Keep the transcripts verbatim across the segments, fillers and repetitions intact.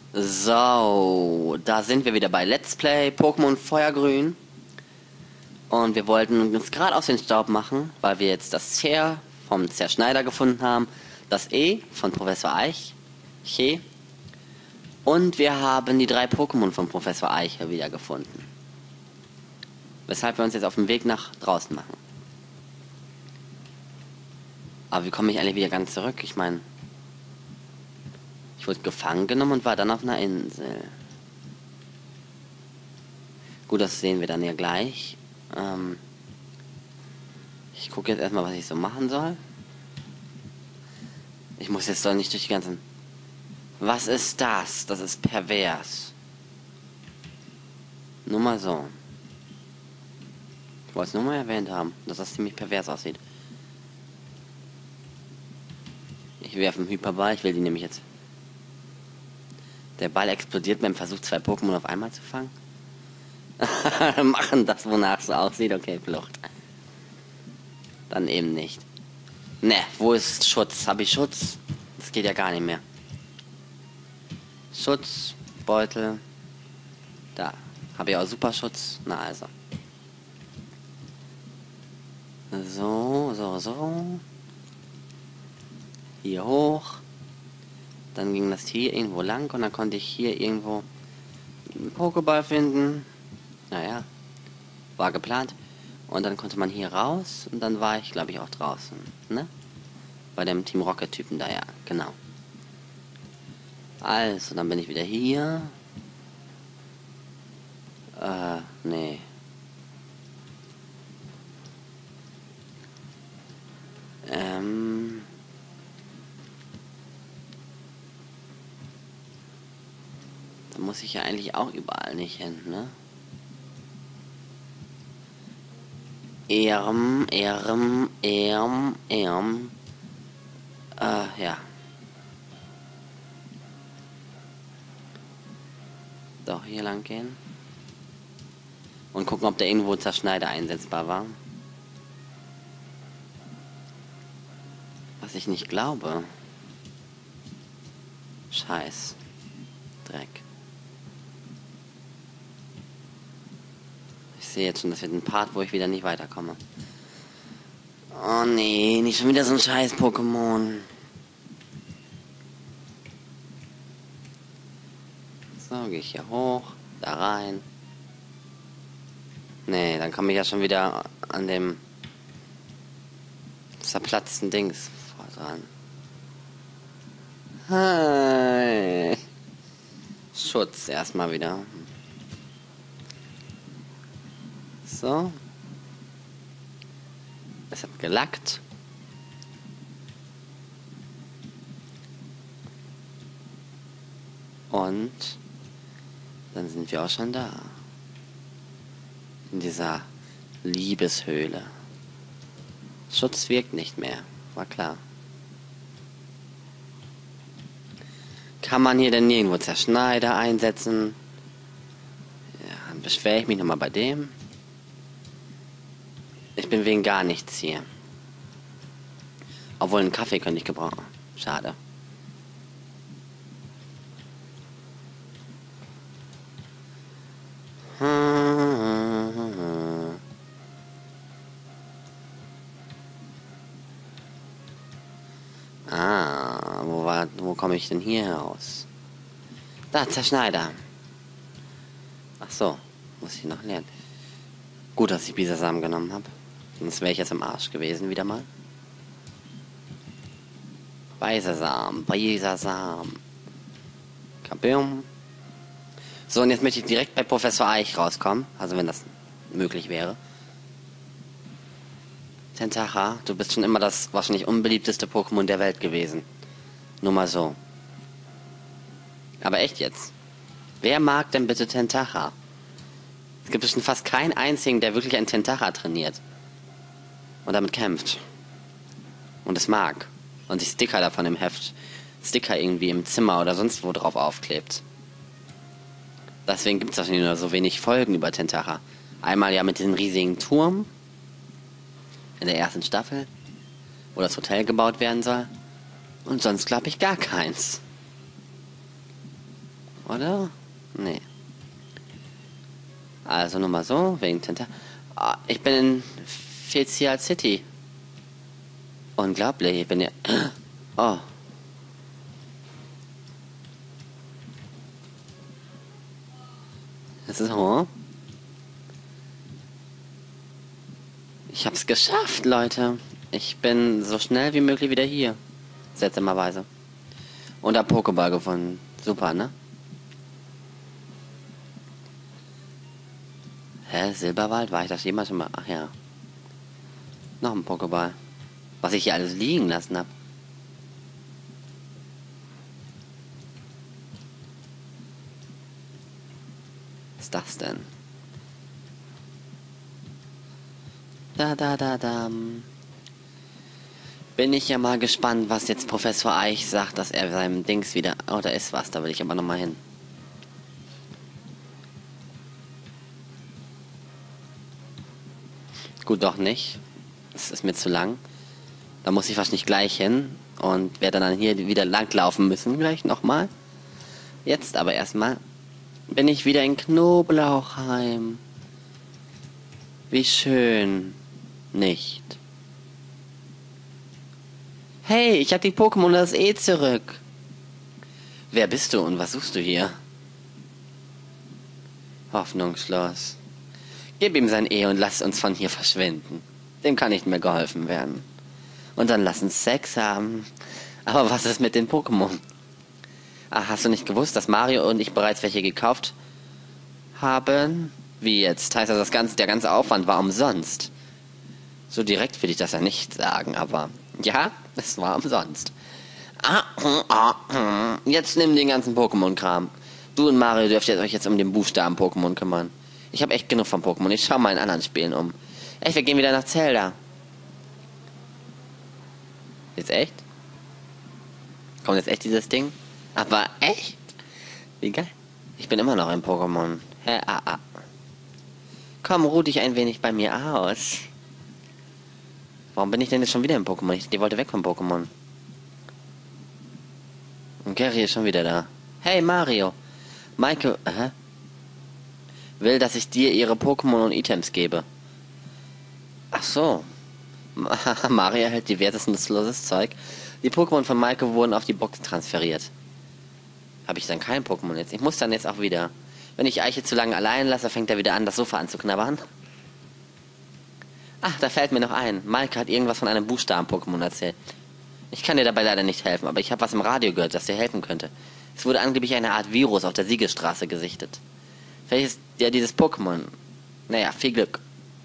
So, da sind wir wieder bei Let's Play Pokémon Feuergrün. Und wir wollten uns gerade aus den Staub machen, weil wir jetzt das C vom Zerschneider gefunden haben, das E von Professor Eiche und wir haben die drei Pokémon von Professor Eiche wieder gefunden. Weshalb wir uns jetzt auf den Weg nach draußen machen. Aber wie komme ich eigentlich wieder ganz zurück? Ich meine, ich wurde gefangen genommen und war dann auf einer Insel. Gut, das sehen wir dann ja gleich. Ähm ich gucke jetzt erstmal, was ich so machen soll. Ich muss jetzt doch nicht durch die ganzen... Was ist das? Das ist pervers. Nur mal so. Ich wollte es nur mal erwähnt haben, dass das ziemlich pervers aussieht. Ich werfe einen Hyperball, ich will die nämlich jetzt... Der Ball explodiert beim Versuch, zwei Pokémon auf einmal zu fangen. Machen das, wonach es so aussieht. Okay, Flucht. Dann eben nicht. Ne, wo ist Schutz? Habe ich Schutz? Das geht ja gar nicht mehr. Schutz, Beutel. Da. Habe ich auch Superschutz? Na also. So, so, so. Hier hoch. Dann ging das hier irgendwo lang und dann konnte ich hier irgendwo einen Pokéball finden. Naja, war geplant. Und dann konnte man hier raus und dann war ich, glaube ich, auch draußen. Ne? Bei dem Team Rocket-Typen da, ja, genau. Also, dann bin ich wieder hier. Äh, nee. Ähm... Da muss ich ja eigentlich auch überall nicht hin, ne? Erm, Erm, Erm, Erm. Äh, ja. Doch, hier lang gehen. Und gucken, ob da irgendwo Zerschneider einsetzbar war. Was ich nicht glaube. Scheiß. Dreck. Ich sehe jetzt schon, das wird ein Part, wo ich wieder nicht weiterkomme. Oh nee, nicht schon wieder so ein scheiß Pokémon. So, gehe ich hier hoch, da rein. Nee, dann komme ich ja schon wieder an dem zerplatzten Dings vor dran. Hi. Schutz erstmal wieder. So. Es hat gelackt. Und dann sind wir auch schon da. In dieser Liebeshöhle. Schutz wirkt nicht mehr, war klar. Kann man hier denn nirgendwo Zerschneider einsetzen? Ja, dann beschwere ich mich nochmal bei dem. Ich bin wegen gar nichts hier. Obwohl einen Kaffee könnte ich gebrauchen. Schade. Ah, wo war, wo komme ich denn hier raus? Da, Zerschneider. Ach so, muss ich noch lernen. Gut, dass ich Bisasam genommen habe. Sonst wäre ich jetzt im Arsch gewesen, wieder mal. Bisasam, Bisasam. Kabum. So, und jetzt möchte ich direkt bei Professor Eich rauskommen. Also, wenn das möglich wäre. Tentacha, du bist schon immer das wahrscheinlich unbeliebteste Pokémon der Welt gewesen. Nur mal so. Aber echt jetzt. Wer mag denn bitte Tentacha? Es gibt bestimmt fast keinen einzigen, der wirklich einen Tentacha trainiert. Und damit kämpft. Und es mag. Und sich Sticker davon im Heft, Sticker irgendwie im Zimmer oder sonst wo drauf aufklebt. Deswegen gibt es wahrscheinlich nur so wenig Folgen über Tentacha. Einmal ja mit diesem riesigen Turm. In der ersten Staffel. Wo das Hotel gebaut werden soll. Und sonst glaube ich gar keins. Oder? Nee. Also nur mal so, wegen Tentakel. Ah, ich bin in Fezial City. Unglaublich, ich bin ja... Oh. Das ist so. Ich hab's geschafft, Leute. Ich bin so schnell wie möglich wieder hier. Seltsamerweise. Und hab Pokéball gefunden. Super, ne? Hä? Silberwald? War ich das jemals schon mal? Ach ja. Noch ein Pokéball. Was ich hier alles liegen lassen hab. Was ist das denn? Da, da, da, da. Bin ich ja mal gespannt, was jetzt Professor Eich sagt, dass er seinem Dings wieder... Oh, da ist was, da will ich aber nochmal hin. Gut, doch nicht. Das ist mir zu lang. Da muss ich wahrscheinlich gleich hin und werde dann hier wieder langlaufen müssen, gleich nochmal. Jetzt aber erstmal bin ich wieder in Knoblauchheim. Wie schön. Nicht. Hey, ich hab die Pokémon das eh zurück. Wer bist du und was suchst du hier? Hoffnungslos. Gib ihm sein E und lass uns von hier verschwinden. Dem kann nicht mehr geholfen werden. Und dann lass uns Sex haben. Aber was ist mit den Pokémon? Ach, hast du nicht gewusst, dass Mario und ich bereits welche gekauft haben? Wie jetzt? Heißt das, das ganze, der ganze Aufwand war umsonst? So direkt will ich das ja nicht sagen, aber ja, es war umsonst. Ah, ah, ah. Jetzt nimm den ganzen Pokémon-Kram. Du und Mario dürft ihr euch jetzt um den Buchstaben-Pokémon kümmern. Ich habe echt genug von Pokémon. Ich schau mal in anderen Spielen um. Echt, wir gehen wieder nach Zelda. Jetzt echt? Kommt jetzt echt dieses Ding? Aber echt? Wie geil. Ich bin immer noch ein Pokémon. Hä, ah, ah. Komm, ruh dich ein wenig bei mir aus. Warum bin ich denn jetzt schon wieder im Pokémon? Ich, die wollte weg vom Pokémon. Und Gary ist schon wieder da. Hey, Mario. Maike, hä? Will, dass ich dir ihre Pokémon und Items gebe. Ach so. Mario erhält diverses nutzloses Zeug. Die Pokémon von Maike wurden auf die Box transferiert. Habe ich dann kein Pokémon jetzt? Ich muss dann jetzt auch wieder. Wenn ich Eiche zu lange allein lasse, fängt er wieder an, das Sofa anzuknabbern. Ach, da fällt mir noch ein. Maike hat irgendwas von einem Buchstaben-Pokémon erzählt. Ich kann dir dabei leider nicht helfen, aber ich habe was im Radio gehört, das dir helfen könnte. Es wurde angeblich eine Art Virus auf der Siegesstraße gesichtet. Vielleicht ist ja dieses Pokémon. Naja, viel Glück.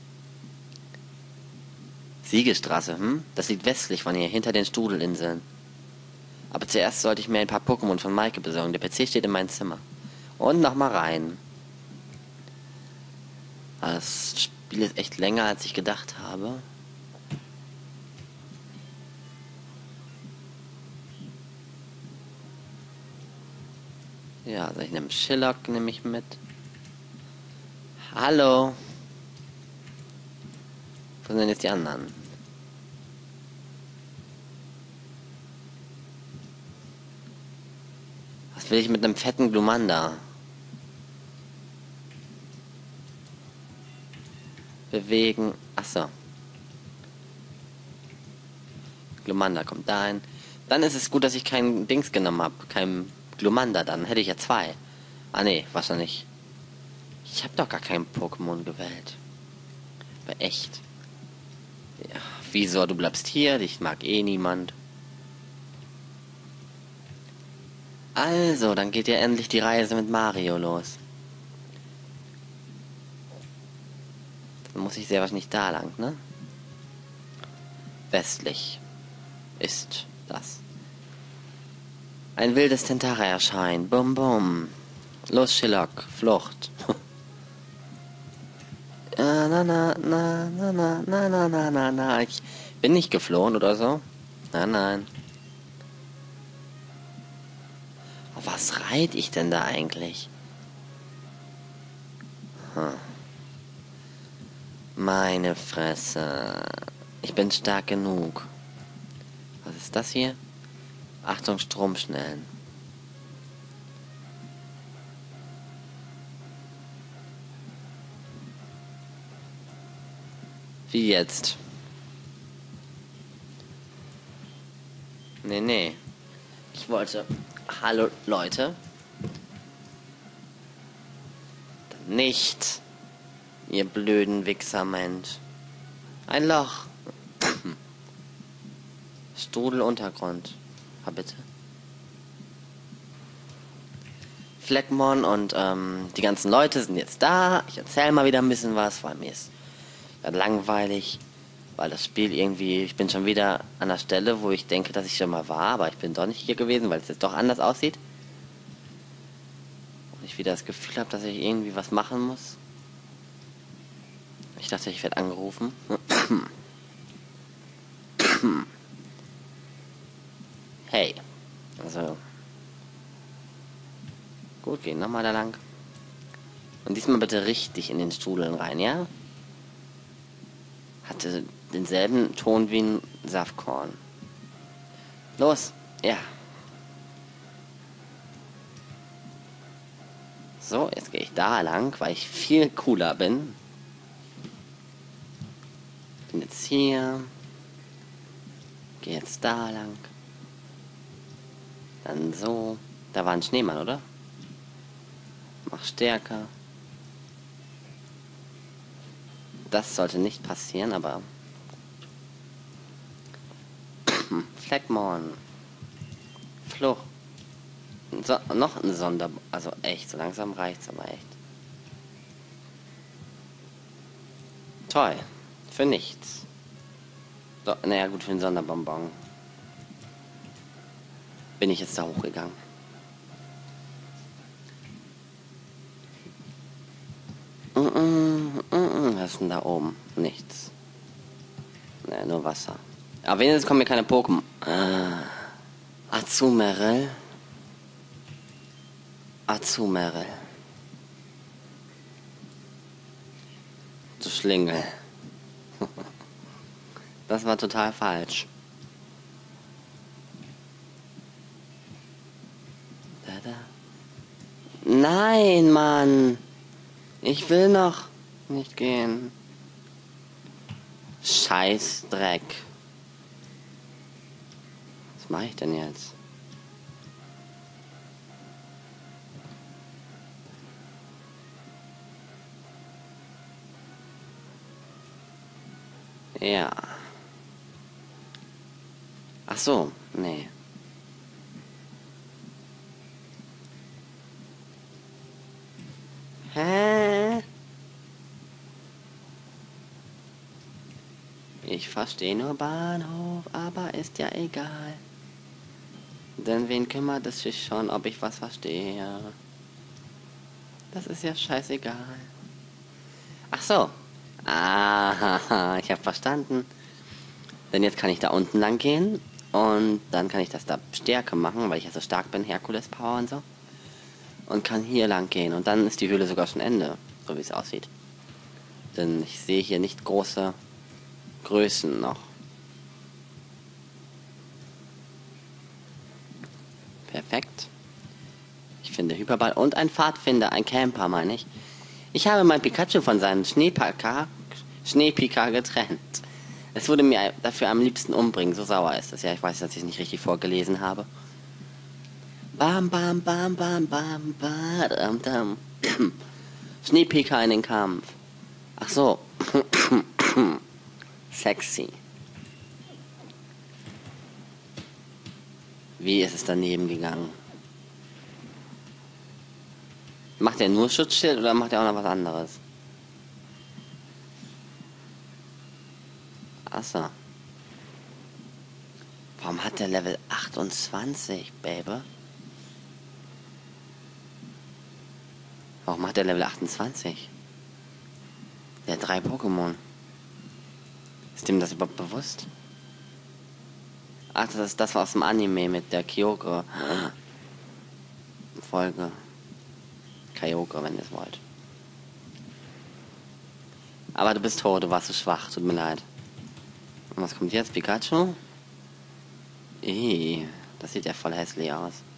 Siegesstraße, hm? Das liegt westlich von hier, hinter den Strudelinseln. Aber zuerst sollte ich mir ein paar Pokémon von Maike besorgen. Der P C steht in meinem Zimmer. Und nochmal rein. Das Spiel ist echt länger, als ich gedacht habe. Ja, also ich nehme Shillock, nehme ich mit. Hallo. Wo sind denn jetzt die anderen? Was will ich mit einem fetten Glumanda? Bewegen. Achso. Glumanda kommt dahin. Dann ist es gut, dass ich kein Dings genommen habe. Kein Glumanda, dann hätte ich ja zwei. Ah ne, wahrscheinlich. Ich habe doch gar kein Pokémon gewählt. Aber echt. Ja, wieso? Du bleibst hier, dich mag eh niemand. Also, dann geht ja endlich die Reise mit Mario los. Dann muss ich sehr wahrscheinlich da lang, ne? Westlich ist das. Ein wildes Tentara erscheint. Bum bum. Los, Shillock. Flucht. Na, na, na, na, na, na, na, na, na, na. Ich bin nicht geflohen oder so. Nein, nein. Was reite ich denn da eigentlich? Hm. Meine Fresse. Ich bin stark genug. Was ist das hier? Achtung, Stromschnellen. Wie jetzt? Nee, nee. Ich wollte... Hallo, Leute. Nicht. Ihr blöden Wichser, Mensch. Ein Loch. Strudeluntergrund. Ha, bitte. Fleckmon und ähm, die ganzen Leute sind jetzt da. Ich erzähle mal wieder ein bisschen was, weil mir ist langweilig, weil das Spiel irgendwie, ich bin schon wieder an der Stelle, wo ich denke, dass ich schon mal war, aber ich bin doch nicht hier gewesen, weil es jetzt doch anders aussieht. Und ich wieder das Gefühl habe, dass ich irgendwie was machen muss. Ich dachte, ich werde angerufen. Hey. Also. Gut, gehen nochmal da lang. Und diesmal bitte richtig in den Strudeln rein, ja? Hatte denselben Ton wie ein Saftkorn. Los, ja. So, jetzt gehe ich da lang, weil ich viel cooler bin. Bin jetzt hier. Gehe jetzt da lang. Dann so. Da war ein Schneemann, oder? Mach stärker. Das sollte nicht passieren, aber... Fleckmon. Fluch. So, noch ein Sonder... Also echt, so langsam reicht's aber echt. Toll. Für nichts. So, naja, gut, für den Sonderbonbon. Bin ich jetzt da hochgegangen. Mm -mm, mm -mm. Was ist denn da oben? Nichts. Naja, nur Wasser. Aber wenigstens kommen mir keine Pokémon. Ah. Azumarill. Azumarill. Du Schlingel. Das war total falsch. Da, da. Nein, Mann. Ich will noch nicht gehen. Scheiß Dreck. Was mache ich denn jetzt? Ja. Ach so, nee. Hä? Ich verstehe nur Bahnhof, aber ist ja egal. Denn wen kümmert es sich schon, ob ich was verstehe? Das ist ja scheißegal. Ach so. Ah, ich habe verstanden. Denn jetzt kann ich da unten lang gehen und dann kann ich das da Stärke machen, weil ich ja so stark bin, Herkules Power und so. Und kann hier lang gehen und dann ist die Höhle sogar schon Ende, so wie es aussieht. Denn ich sehe hier nicht große Größen noch. Perfekt. Ich finde Hyperball und ein Pfadfinder, ein Camper meine ich. Ich habe mein Pikachu von seinem Schneepika, Schneepika getrennt. Es würde mir dafür am liebsten umbringen, so sauer ist das. Ja, ich weiß, dass ich es nicht richtig vorgelesen habe. Bam, bam, bam, bam, bam, bam, bam. Schneepika in den Kampf. Ach so. Sexy. Wie ist es daneben gegangen? Macht er nur Schutzschild oder macht er auch noch was anderes? Achso. Warum hat der Level achtundzwanzig, Baby? Warum hat der Level achtundzwanzig? Der hat drei Pokémon. Ist dem das überhaupt bewusst? Ach, das ist das war aus dem Anime mit der Kyogre Folge. Kyogre, wenn ihr es wollt. Aber du bist tot, du warst so schwach, tut mir leid. Und was kommt jetzt? Pikachu? Ih, das sieht ja voll hässlich aus.